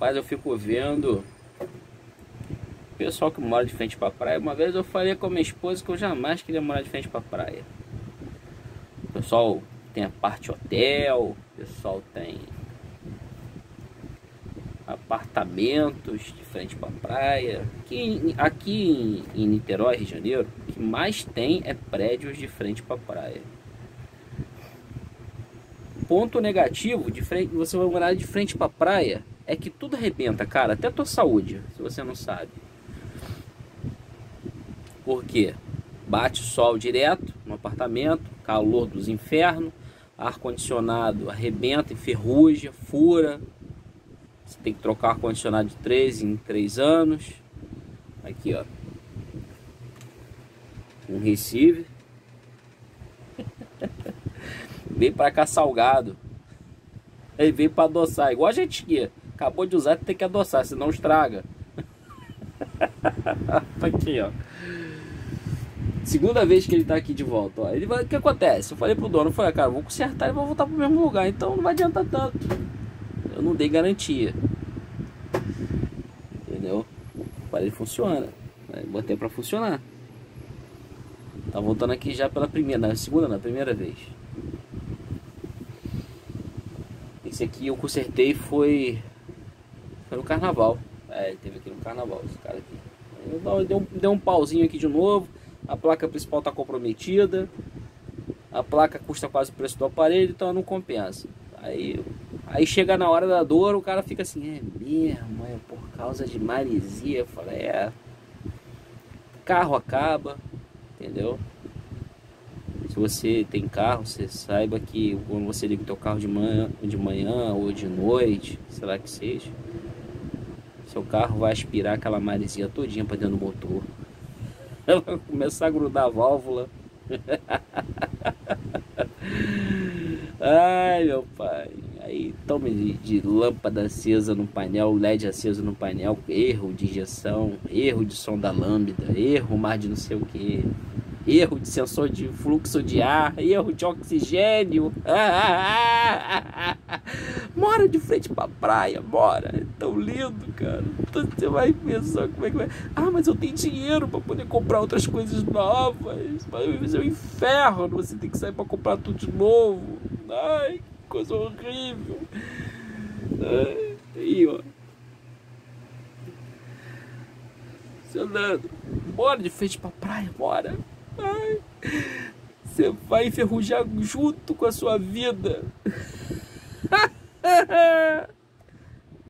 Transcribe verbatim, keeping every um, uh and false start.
Rapaz, eu fico vendo o pessoal que mora de frente pra praia. Uma vez eu falei com a minha esposa que eu jamais queria morar de frente pra praia. O pessoal tem a parte hotel, o pessoal tem apartamentos de frente para praia. Aqui, aqui em, em Niterói, Rio de Janeiro, o que mais tem é prédios de frente para praia. Ponto negativo de frente, você vai morar de frente para praia, é que tudo arrebenta, cara, até a tua saúde, se você não sabe. Por quê? Bate sol direto no apartamento, calor dos infernos, ar-condicionado arrebenta, enferruja, fura. Você tem que trocar ar-condicionado de três em três anos. Aqui, ó. Um receiver. Veio pra cá salgado. Ele veio pra adoçar. Igual a gente aqui. Acabou de usar, tem que adoçar, senão estraga. Aqui, ó. Segunda vez que ele tá aqui de volta, ó. Ele vai, o que acontece? Eu falei pro dono, eu falei, cara, vou consertar e vou voltar pro mesmo lugar. Então não vai adiantar tanto. Eu não dei garantia. Entendeu? Para ele funciona. Aí botei pra funcionar. Tá voltando aqui já pela primeira, na segunda, na primeira vez. Esse aqui eu consertei foi foi no carnaval. É, teve aqui no carnaval esse cara aqui. Eu dei um, dei um pauzinho aqui de novo. A placa principal tá comprometida. A placa custa quase o preço do aparelho, então não compensa. Aí, aí chega na hora da dor, o cara fica assim, é mesmo, é por causa de maresia. Eu falei, é, carro acaba, entendeu? Se você tem carro, você saiba que quando você liga o teu carro de manhã, de manhã ou de noite, sei lá que seja, seu carro vai aspirar aquela maresia todinha para dentro do motor. Ela vai começar a grudar a válvula. Ai, meu pai. Aí tome de, de lâmpada acesa no painel, L E D aceso no painel, erro de injeção, erro de sonda lambda, erro mais de não sei o que, erro de sensor de fluxo de ar, erro de oxigênio. Mora de frente pra praia, mora. É tão lindo, cara. Você vai pensar como é que vai. Ah, mas eu tenho dinheiro pra poder comprar outras coisas novas. Mas é um inferno, você tem que sair pra comprar tudo de novo. Ai, que coisa horrível. Ai, aí, ó. Fernando, bora de frente pra praia, bora. Ai, você vai enferrujar junto com a sua vida.